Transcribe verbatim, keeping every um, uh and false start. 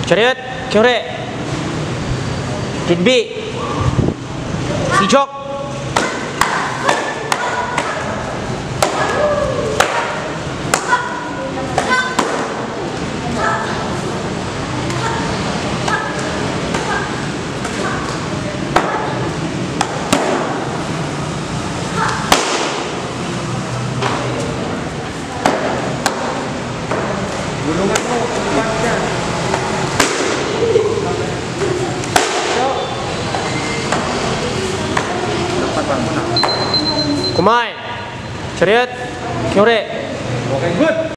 Chariot, Kyore. Kid B. Sijok. Gulungan mo, kumpang dyan. Dapat ba mo na? Kumain. Chariot, Kyore. Okay, good.